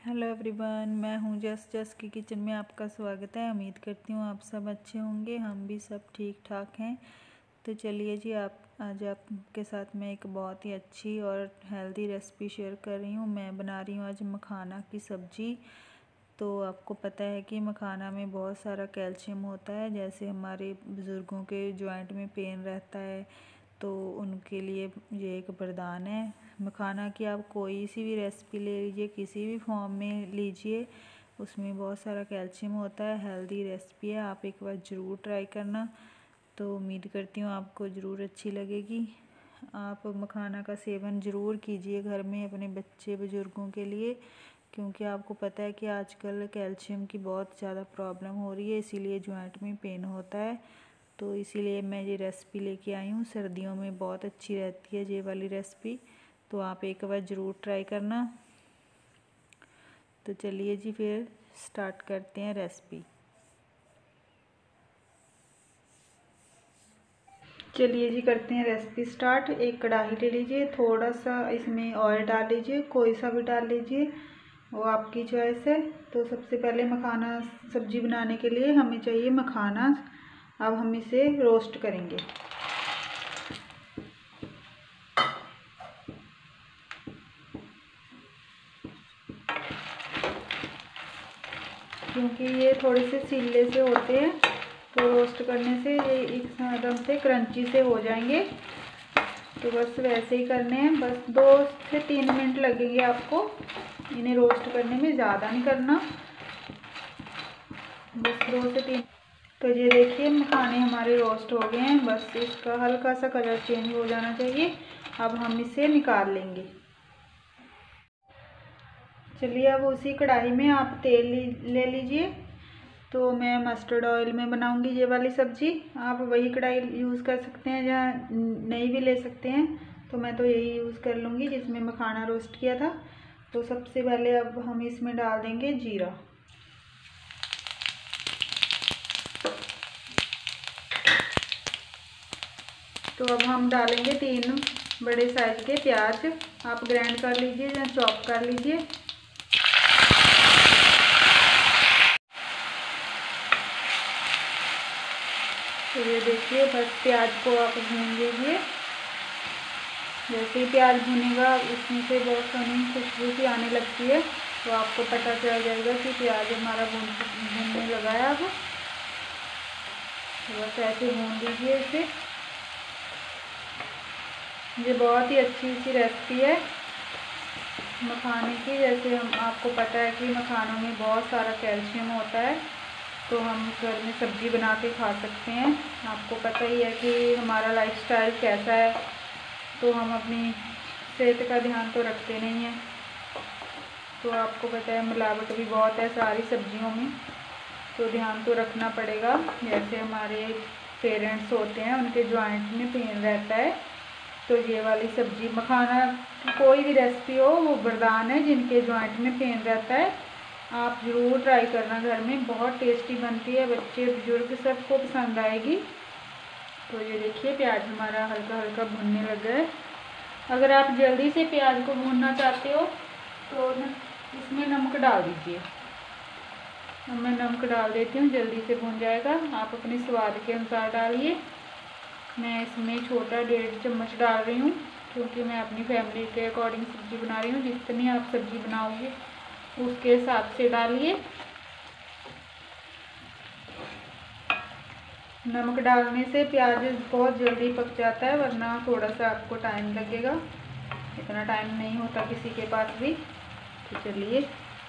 Hello everyone, मैं हूँ जस की किचन में आपका स्वागत है। उम्मीद करती हूँ आप सब अच्छे होंगे। हम भी सब ठीक ठाक हैं। तो चलिए जी, आज आपके साथ मैं एक बहुत ही अच्छी और हेल्दी रेसिपी शेयर कर रही हूँ। मैं बना रही हूँ आज मखाना की सब्ज़ी। तो आपको पता है कि मखाना में बहुत सारा कैल्शियम होता है। जैसे हमारे बुज़ुर्गों के जॉइंट में पेन रहता है तो उनके लिए ये एक वरदान है। मखाना की आप कोई सी भी रेसिपी ले लीजिए, किसी भी फॉर्म में लीजिए, उसमें बहुत सारा कैल्शियम होता है। हेल्दी रेसिपी है, आप एक बार ज़रूर ट्राई करना। तो उम्मीद करती हूँ आपको ज़रूर अच्छी लगेगी। आप मखाना का सेवन ज़रूर कीजिए घर में अपने बच्चे बुज़ुर्गों के लिए, क्योंकि आपको पता है कि आजकल कैल्शियम की बहुत ज़्यादा प्रॉब्लम हो रही है, इसीलिए जॉइंट में पेन होता है। तो इसीलिए मैं ये रेसिपी लेके आई हूँ। सर्दियों में बहुत अच्छी रहती है ये वाली रेसिपी, तो आप एक बार ज़रूर ट्राई करना। तो चलिए जी, फिर स्टार्ट करते हैं रेसिपी। चलिए जी, करते हैं रेसिपी स्टार्ट। एक कढ़ाई ले लीजिए, थोड़ा सा इसमें ऑयल डाल लीजिए, कोई सा भी डाल लीजिए, वो आपकी चॉइस है। तो सबसे पहले मखाना सब्जी बनाने के लिए हमें चाहिए मखाना। अब हम इसे रोस्ट करेंगे। क्योंकि ये थोड़े से सीले से होते हैं, तो रोस्ट करने से ये एकदम से क्रंची से हो जाएंगे। तो बस वैसे ही करने हैं। बस 2 से 3 मिनट लगेंगे आपको इन्हें रोस्ट करने में, ज़्यादा नहीं करना, बस 2 से 3। तो ये देखिए, मखाने हमारे रोस्ट हो गए हैं। बस इसका हल्का सा कलर चेंज हो जाना चाहिए। अब हम इसे निकाल लेंगे। चलिए, अब उसी कढ़ाई में आप तेल ले लीजिए। तो मैं मस्टर्ड ऑयल में बनाऊंगी ये वाली सब्ज़ी। आप वही कढ़ाई यूज़ कर सकते हैं या नई भी ले सकते हैं। तो मैं तो यही यूज़ कर लूँगी जिसमें मखाना रोस्ट किया था। तो सबसे पहले अब हम इसमें डाल देंगे जीरा। तो अब हम डालेंगे 3 बड़े साइज के प्याज। आप ग्राइंड कर लीजिए या चॉप कर लीजिए। तो ये देखिए, बस प्याज को आप भून लीजिए। जैसे ही प्याज भुनेगा उसमें से बहुत सोनी खुशबू सी आने लगती है, तो आपको पता चल जाएगा कि प्याज हमारा भुनने लगा है। अब बस ऐसे भून लीजिए इसे। ये बहुत ही अच्छी सी रेसिपी है मखाने की। जैसे आपको पता है कि मखानों में बहुत सारा कैल्शियम होता है, तो हम घर में सब्ज़ी बना के खा सकते हैं। आपको पता ही है कि हमारा लाइफस्टाइल कैसा है, तो हम अपनी सेहत का ध्यान तो रखते नहीं हैं। तो आपको पता है मिलावट भी बहुत है सारी सब्जियों में, तो ध्यान तो रखना पड़ेगा। जैसे हमारे पेरेंट्स होते हैं, उनके जॉइंट में पेन रहता है, तो ये वाली सब्ज़ी मखाना कोई भी रेसिपी हो वो वरदान है। जिनके जॉइंट में पेन रहता है, आप ज़रूर ट्राई करना घर में। बहुत टेस्टी बनती है, बच्चे बुजुर्ग सबको पसंद आएगी। तो ये देखिए, प्याज हमारा हल्का हल्का भुनने लगा है। अगर आप जल्दी से प्याज को भूनना चाहते हो तो इसमें नमक डाल दीजिए। मैं नमक डाल देती हूँ, जल्दी से भून जाएगा। आप अपने स्वाद के अनुसार डालिए। मैं इसमें छोटा 1.5 चम्मच डाल रही हूँ, क्योंकि मैं अपनी फैमिली के अकॉर्डिंग सब्ज़ी बना रही हूँ। जितनी आप सब्ज़ी बनाओगे उसके हिसाब से डालिए। नमक डालने से प्याज बहुत जल्दी पक जाता है, वरना थोड़ा सा आपको टाइम लगेगा। इतना टाइम नहीं होता किसी के पास भी। तो चलिए,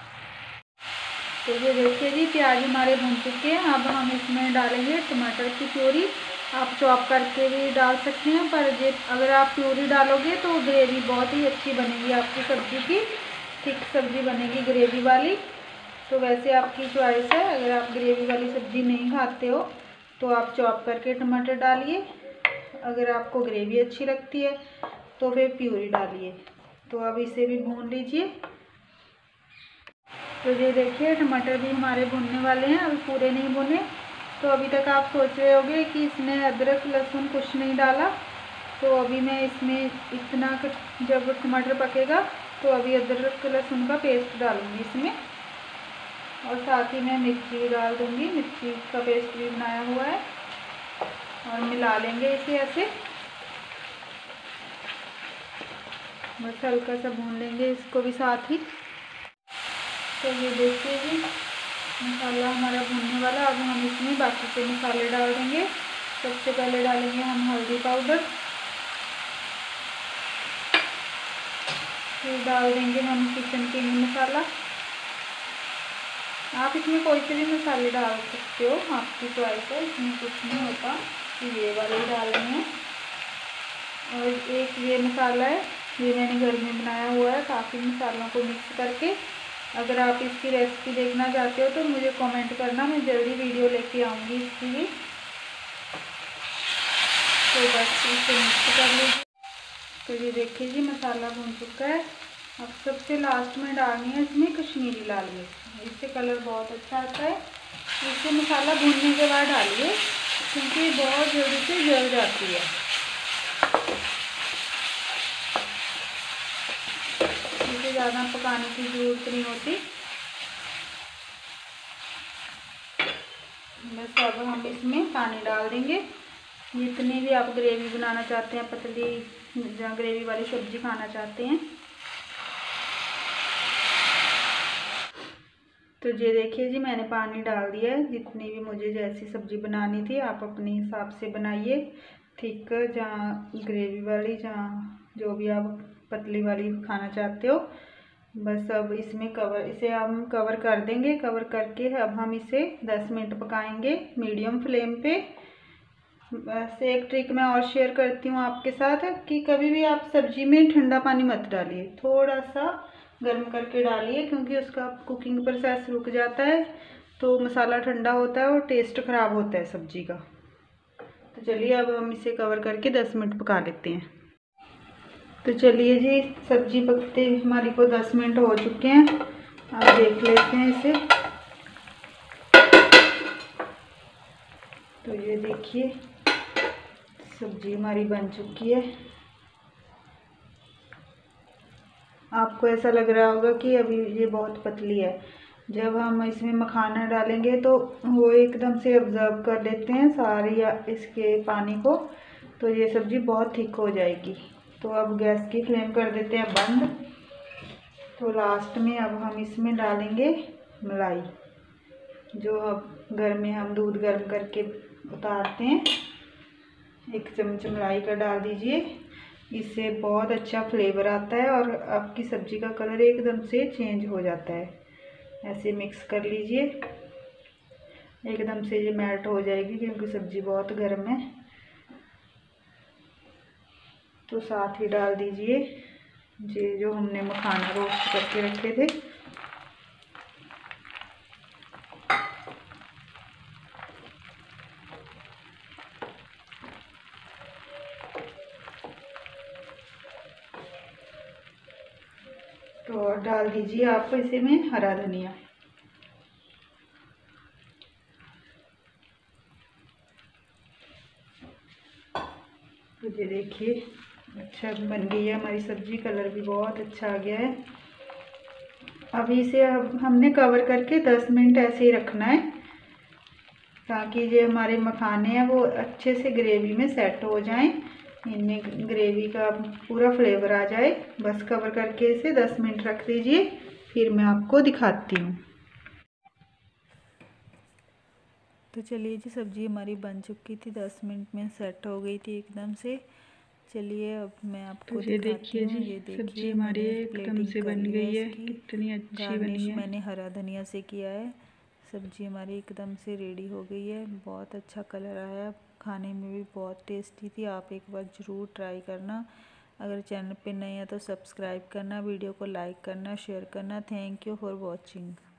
तो ये देखिए जी, प्याज हमारे भून चुके हैं। अब हम इसमें डालेंगे टमाटर की प्यूरी। आप चॉप करके भी डाल सकते हैं, पर ये अगर आप प्यूरी डालोगे तो ग्रेवी बहुत ही अच्छी बनेगी आपकी सब्ज़ी की। थिक सब्ज़ी बनेगी ग्रेवी वाली। तो वैसे आपकी चॉइस है, अगर आप ग्रेवी वाली सब्ज़ी नहीं खाते हो तो आप चॉप करके टमाटर डालिए। अगर आपको ग्रेवी अच्छी लगती है तो फिर प्यूरी डालिए। तो अब इसे भी भून लीजिए। तो ये देखिए, टमाटर भी हमारे भुनने वाले हैं, अभी पूरे नहीं भुने। तो अभी तक आप सोच रहे होंगे कि इसमें अदरक लहसुन कुछ नहीं डाला। तो अभी मैं इसमें इतना, जब टमाटर पकेगा तो अभी अदरक लहसुन का पेस्ट डालूँगी इसमें, और साथ ही मैं मिर्ची डाल दूँगी। मिर्ची का पेस्ट भी बनाया हुआ है, और मिला लेंगे इसे ऐसे। बस हल्का सा भून लेंगे इसको भी साथ ही। तो ये देखिए जी मसाला हमारा भूनने वाला। अब हम इसमें बाकी के मसाले डाल देंगे। सबसे पहले डालेंगे हम हल्दी पाउडर, फिर डाल देंगे हम किचन किंग मसाला। आप इसमें कोई से भी मसाले डाल सकते हो, आपकी चॉइस है, इसमें कुछ नहीं होता। ये वाले ही डालने हैं। और एक ये मसाला है, ये मैंने घर में बनाया हुआ है काफ़ी मसालों को मिक्स करके। अगर आप इसकी रेसिपी देखना चाहते हो तो मुझे कमेंट करना, मैं जल्दी वीडियो लेके आऊँगी इसकी भी। तो बस इसे मिक्स कर लीजिए। तो ये देखिए जी मसाला भून चुका है। अब सबसे लास्ट में डालनी है इसमें कश्मीरी लाल मिर्च, इससे कलर बहुत अच्छा आता है। इसे मसाला भूनने के बाद डालिए, क्योंकि बहुत जल्दी से जल जाती है। इसे ज़्यादा पकाने की ज़रूरत नहीं होती। बस अब हम इसमें पानी डाल देंगे। जितनी भी आप ग्रेवी बनाना चाहते हैं, पतली या ग्रेवी वाली सब्ज़ी खाना चाहते हैं। तो ये देखिए जी मैंने पानी डाल दिया है। जितनी भी मुझे जैसी सब्ज़ी बनानी थी आप अपने हिसाब से बनाइए, थिक जहाँ ग्रेवी वाली, जहाँ जो भी आप पतली वाली खाना चाहते हो। बस अब इसमें इसे हम कवर कर देंगे। कवर करके अब हम इसे 10 मिनट पकाएंगे मीडियम फ्लेम पे। बस एक ट्रिक मैं और शेयर करती हूँ आपके साथ कि कभी भी आप सब्जी में ठंडा पानी मत डालिए, थोड़ा सा गर्म करके डालिए, क्योंकि उसका कुकिंग प्रोसेस रुक जाता है तो मसाला ठंडा होता है और टेस्ट ख़राब होता है सब्जी का। तो चलिए अब हम इसे कवर करके 10 मिनट पका लेते हैं। तो चलिए जी सब्जी पकते हमारी को 10 मिनट हो चुके हैं। अब देख लेते हैं इसे। तो ये देखिए सब्जी हमारी बन चुकी है। आपको ऐसा लग रहा होगा कि अभी ये बहुत पतली है। जब हम इसमें मखाना डालेंगे तो वो एकदम से ऑब्जर्व कर लेते हैं सारी इसके पानी को, तो ये सब्ज़ी बहुत थिक हो जाएगी। तो अब गैस की फ्लेम कर देते हैं बंद। तो लास्ट में अब हम इसमें डालेंगे मलाई, जो अब घर में हम दूध गर्म करके उतारते हैं। 1 चम्मच मलाई का डाल दीजिए, इससे बहुत अच्छा फ्लेवर आता है और आपकी सब्ज़ी का कलर एकदम से चेंज हो जाता है। ऐसे मिक्स कर लीजिए, एकदम से ये मेल्ट हो जाएगी क्योंकि सब्ज़ी बहुत गर्म है। तो साथ ही डाल दीजिए ये जो हमने मखाना रोस्ट करके रखे थे। तो डाल दीजिए आप इसे में हरा धनिया। तो ये देखिए अच्छा बन गई है हमारी सब्ज़ी, कलर भी बहुत अच्छा आ गया है। अब इसे अब हमने कवर करके 10 मिनट ऐसे ही रखना है, ताकि ये हमारे मखाने हैं वो अच्छे से ग्रेवी में सेट हो जाएं, इनमें ग्रेवी का पूरा फ्लेवर आ जाए। बस कवर करके इसे 10 मिनट रख दीजिए, फिर मैं आपको दिखाती हूँ। तो चलिए जी सब्ज़ी हमारी बन चुकी थी, 10 मिनट में सेट हो गई थी एकदम से। चलिए अब मैं आपको तो ये देखिए जी ये देखिए सब्जी हमारी एकदम से बन गई है, कितनी अच्छी बनी है। मैंने हरा धनिया से किया है। सब्जी हमारी एकदम से रेडी हो गई है, बहुत अच्छा कलर आया, खाने में भी बहुत टेस्टी थी। आप एक बार ज़रूर ट्राई करना। अगर चैनल पे नए हैं तो सब्सक्राइब करना, वीडियो को लाइक करना, शेयर करना। Thank you for watching.